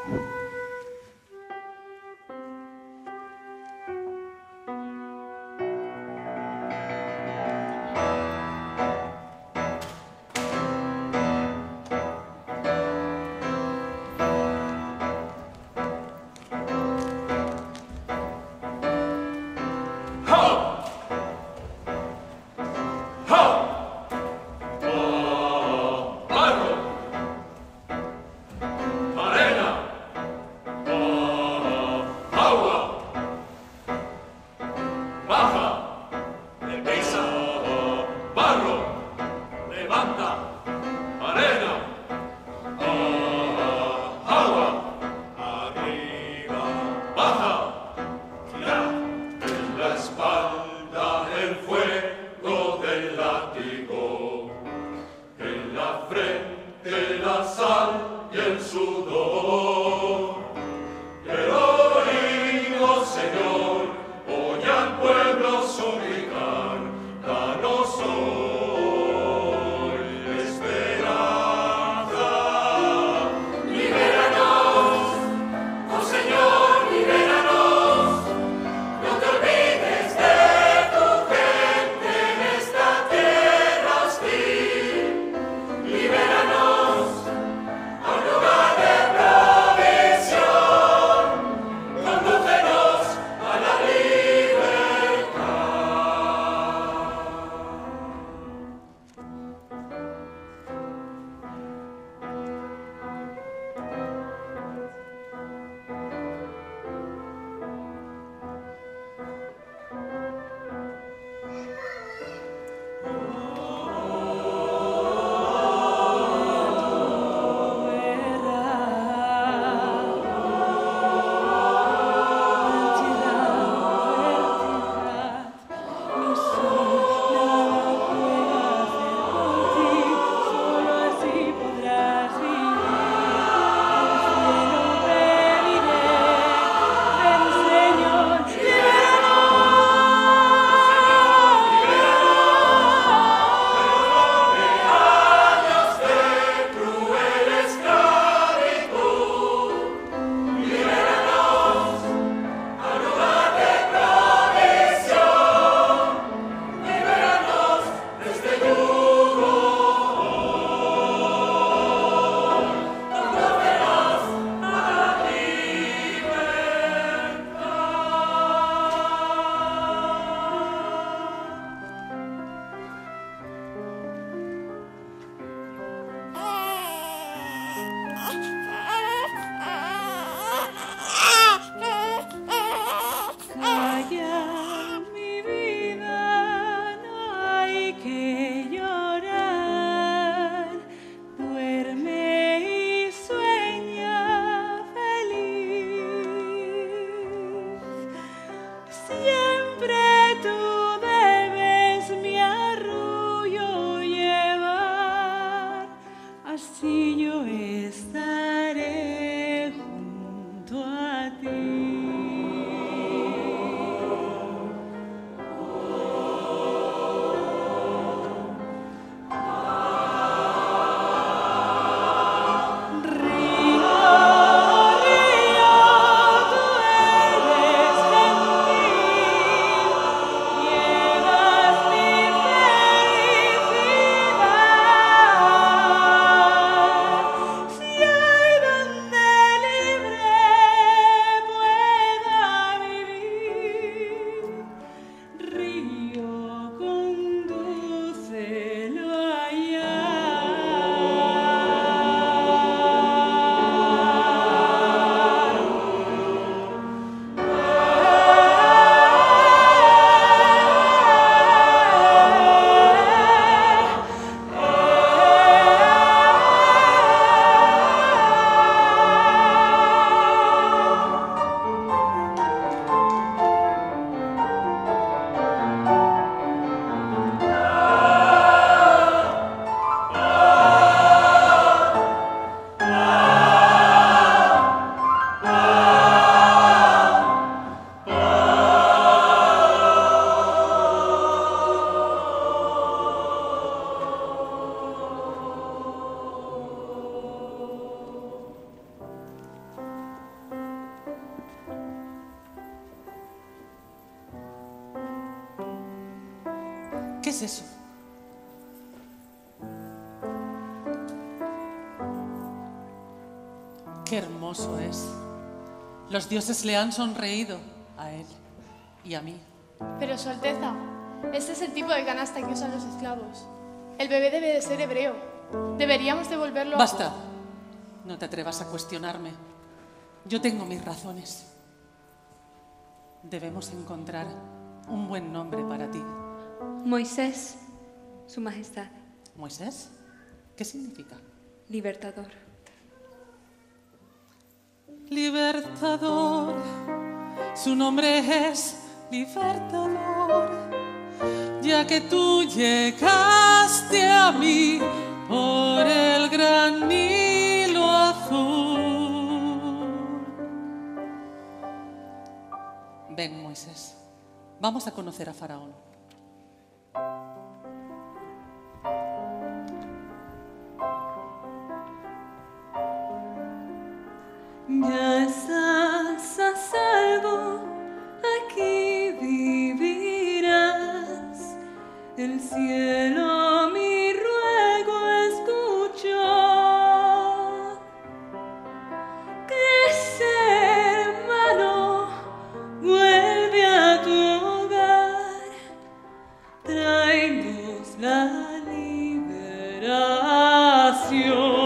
Libéranos a un lugar de paz. ¿Qué es eso? Qué hermoso es. Los dioses le han sonreído a él y a mí. Pero, Su Alteza, este es el tipo de canasta que usan los esclavos. El bebé debe de ser hebreo. Deberíamos devolverlo. Basta. No te atrevas a cuestionarme. Yo tengo mis razones. Debemos encontrar un buen nombre para ti. Moisés, Su Majestad. ¿Moisés? ¿Qué significa? Libertador. Libertador. Su nombre es Libertador, ya que tú llegaste a mí por el gran Nilo azul. Ven, Moisés, vamos a conocer a Faraón. Ya estás a salvo, aquí vivirás. El cielo mi ruego escuchó. Crece, hermano, vuelve a tu hogar. Tráenos la liberación.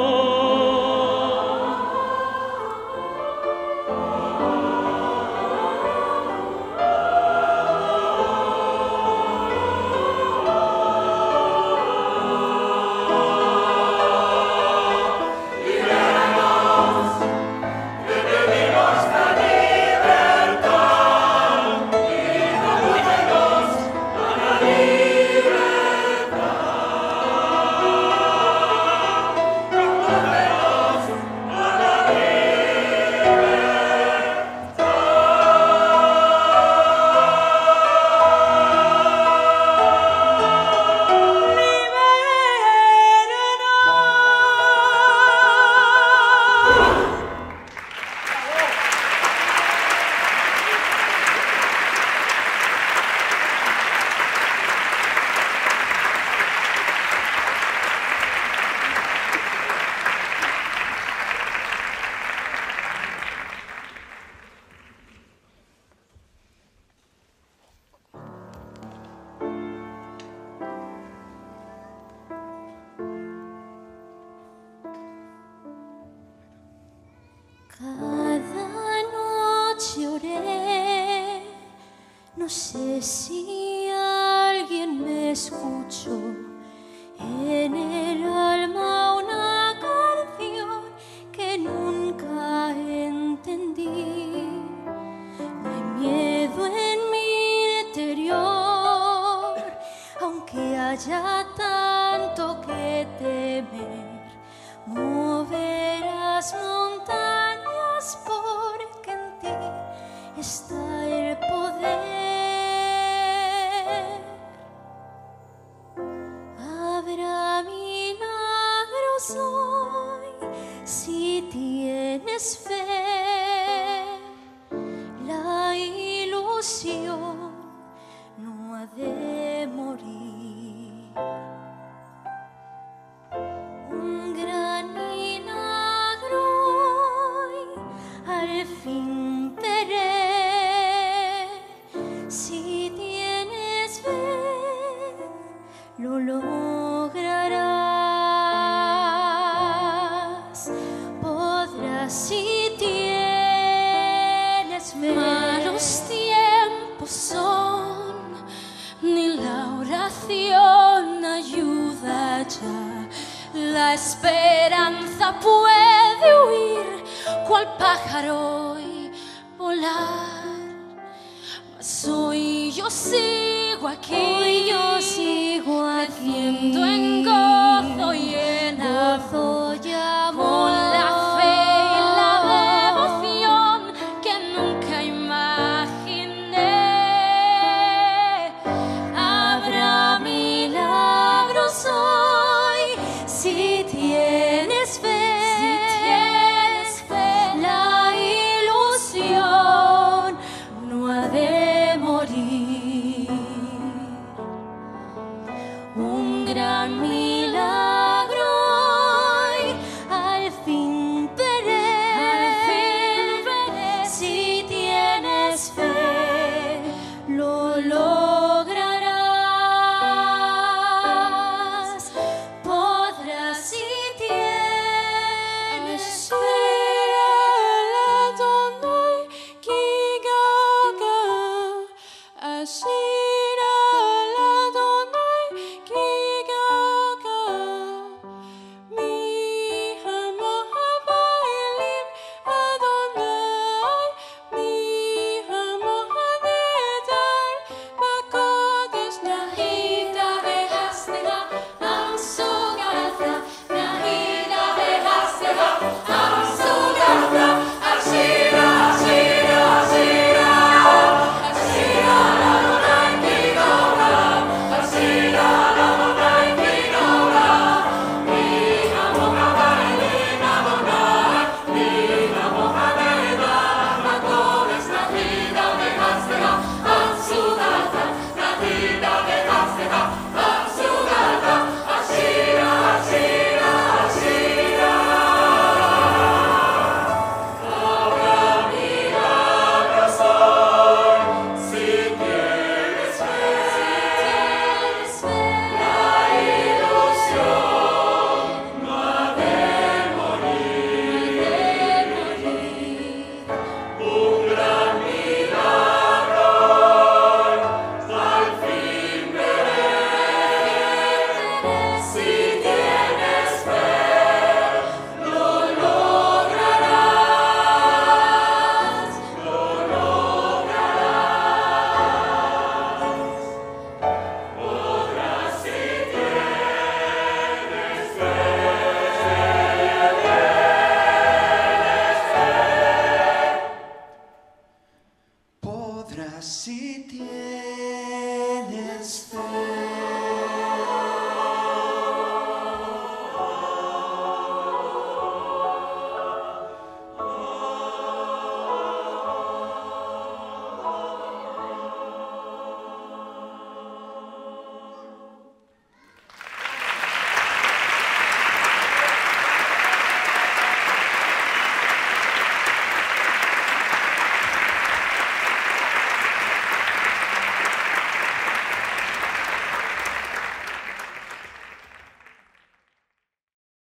Cada noche oré, no sé si alguien me escuchó. En el alma una canción que nunca entendí. No hay miedo en mi interior, aunque haya tanto que temer. Moverás montañas porque en ti está el poder. Habrá milagros hoy si tienes fe. La ilusión no ha de morir. Un gran milagro hoy al fin veré. Si tienes fe, lo lograrás. Podrás si tienes fe. Malos tiempos son, ni la oración ayuda ya. La esperanza puede huir, cual pájaro y volar. Mas hoy yo sigo aquí, hoy yo sigo creciendo en gozo y en amor, con la fe y la devoción que nunca imaginé. Habrá milagros hoy si tienes fe. La ilusión no ha de morir. tienes